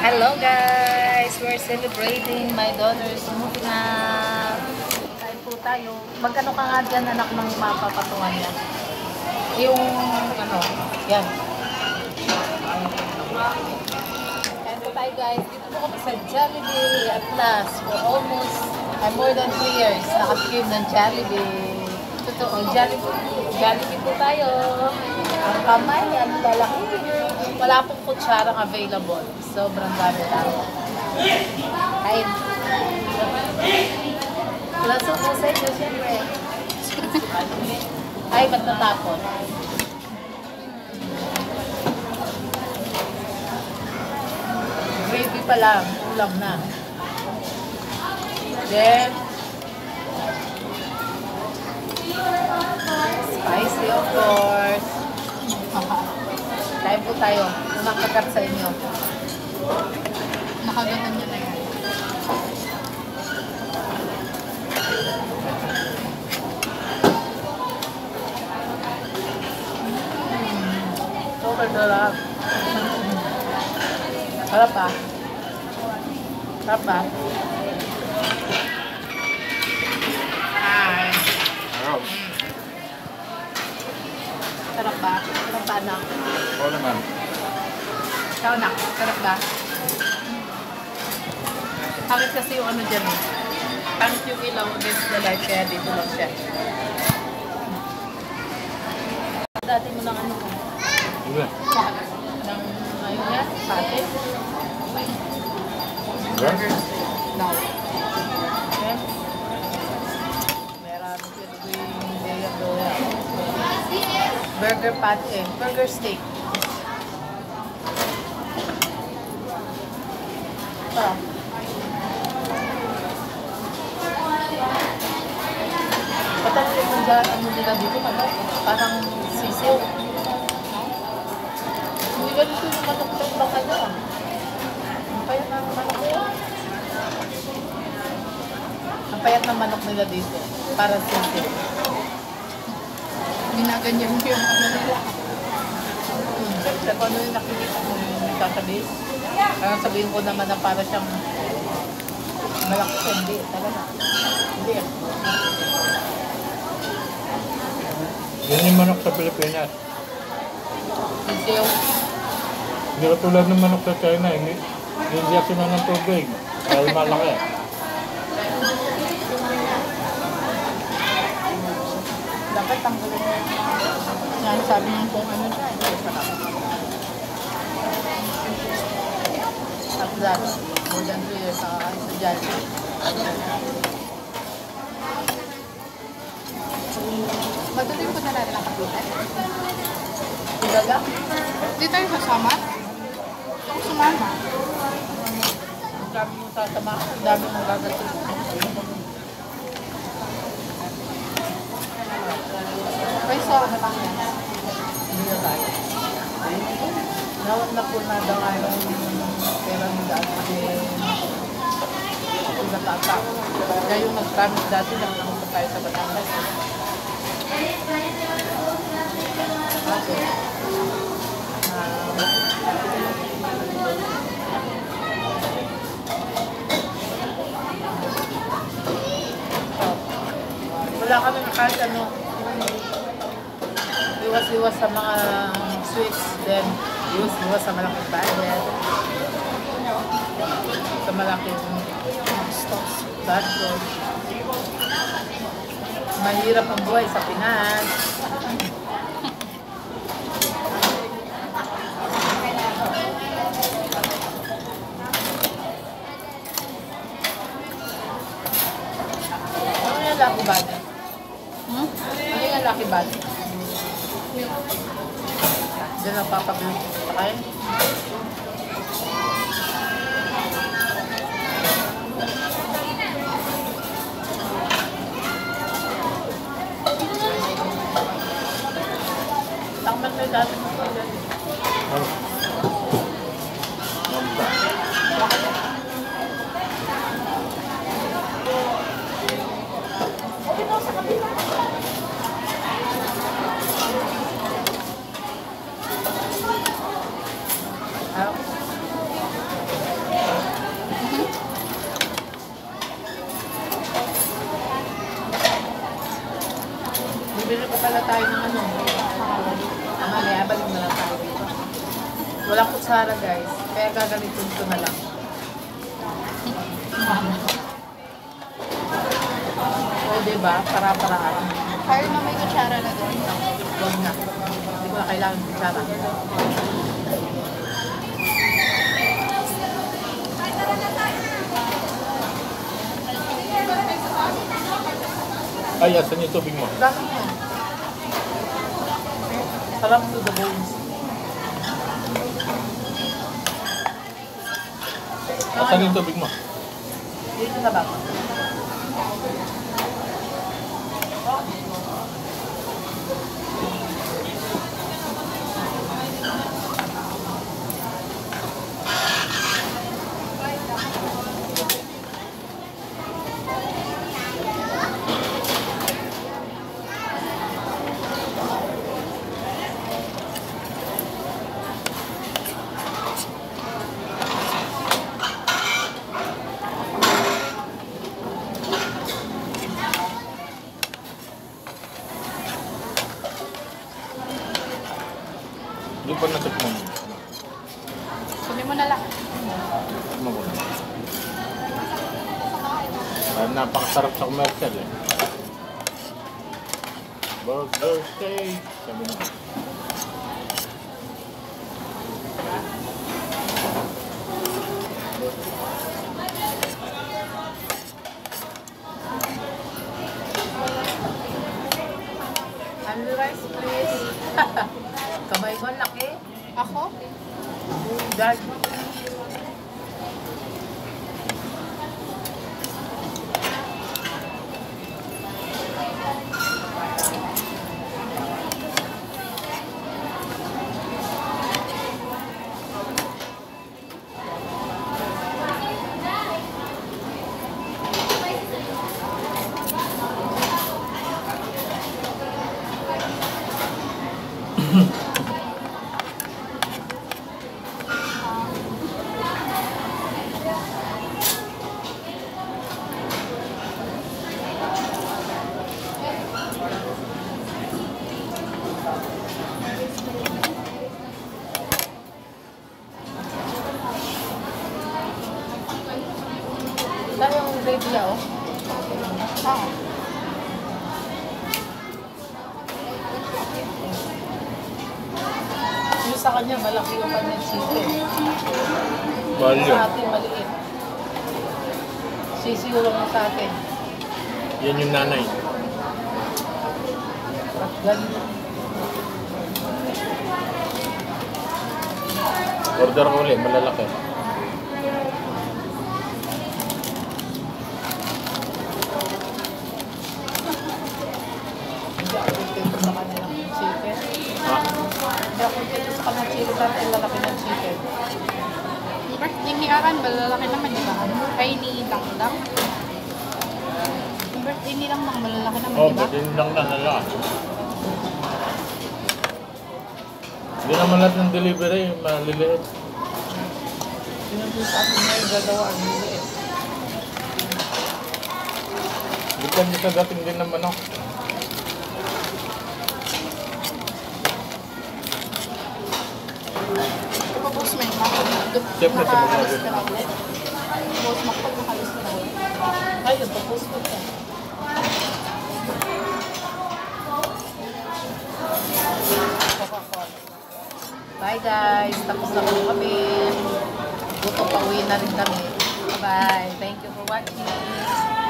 Hello guys! We're celebrating my daughter's moving up. Kain po tayo. Magkano ka nga dyan anak ng mapapatungan niya? Yung ano, yan. Kain po tayo guys. Dito po kami sa Jollibee at last for almost more than 2 years. Nakatikim ng Jollibee. Totoo, Jollibee po tayo. Ang kamay, ang lalaki. Wala pong kutsarang available. Sobrang dami tayo. Kain. Wala sa po sa inyo, siyempre. Ay, ba't natapon? Gravy pa lang. Ulam na. Then, spicy of course. Kain po tayo. Unang kagat sa inyo. Nakagatan niya na yan. Super sarap. Sarap ah. Sarap ah. Ay. Sarap ba? Sarap ba anak? Oo naman. Ikaw anak, sarap ba? Pangit kasi yung ano dyan eh. Pangit yung ilaw against the light kaya dito lang siya. Dati mo ng ano ko? Sige. Ng ayun yan, pate. Burgers? No. Okay. Meron yung burger pate, burger steak. Ito. Patalit mo dyan, ano nila dito, parang sisiw. Hindi ba dito yung manok ng baka nyo ah? Ang payat ng manok nila. Ang payat ng manok nila dito, parang sisiw. Ginaganyan mo yung ano nila. Siyempre, kung ano yung nakikita mo yung nagsasabihin. Kaya sabihin ko naman na para siyang malaki siya. Hindi, talaga. Hindi. Yan yung manok sa Pilipinas. Sisiyo. Hindi ka tulad ng manok sa China. Hindi sila ng tubig. Kaya malaki. Dapat tanggalin mo. Yan, sabi niyo kung ano siya. Hindi pa lang. After that, more than 2 years sa Jollibee. Matuloy po na natin ang kapitan. Ilaga? Hindi tayo sasama. Gusto ko sumama. Ang dami mong sasama. Ang dami mong gagasin. Okay, so ano lang yan? Hindi na tayo. Nawag na po na daw ang pera ng daan kasi natata. Kaya yung nag-promise dati na pumunta tayo sa Batangas. Okay. Wala kami kahit ano. Iwas-iwas sa mga sweets, then iwas-iwas sa malaking bayad. Sa malaking gastos. Mahirap ang buhay sa Pinas. Ano yung lucky bag? Ano yung lucky bag? Diyan ang papabili sa kain. Takman mo yung dati mo sa dyan. Okay na sa kapila. kutsara guys. Kaya gagamitin ko na lang. O diba? Para-paraan. Kaya na may kutsara na doon. Huwag na. Hindi ko na kailangan kutsara. Ay, asan yung tubig mo? Dami mo. Sarap to the bones. Asan yung tubig mo? Dito na ba? Hindi pa natikman mo. Kunin mo na lang. Tikman mo. Napakasarap sa commercial eh. Burger steak. Sabi na. Only rice please. Kamay ko laki. Ako? God. Saan yung gravy niya, oh? Ah. Yung sa kanya, malaki yung kanyang chicken. Mahal yun. Sa atin, maliit. Sisiyo lang yung sa atin. Yan yung nanay. At ganun. Order ko ulit, malalaki. Hindi ako contento sa kanilang chicken. Ha? Hindi ako contento sa kanilang chicken. Sa atin, lalaki ng chicken. Yung birthday ni Aran, malalaki naman, di ba? Ay, ni Dangdang. Yung birthday ni Dangdang, malalaki naman, Oh, di ba? din lang na lalaki. Hindi naman lahat ng delivery, maliliit. Yun yung sa atin na yung gagawa. Ang liliit. Depende sa dating din naman ako. Kapapos mo yung makapag Siyempre, sa mga nakahalos ka na ulit. Tapos makapag-nakahalos ka na ulit. Ay, nagpo-post ko siya. Bye guys. Tapos na po kami. Gusto pa uwi na rin kami. Bye. Thank you for watching.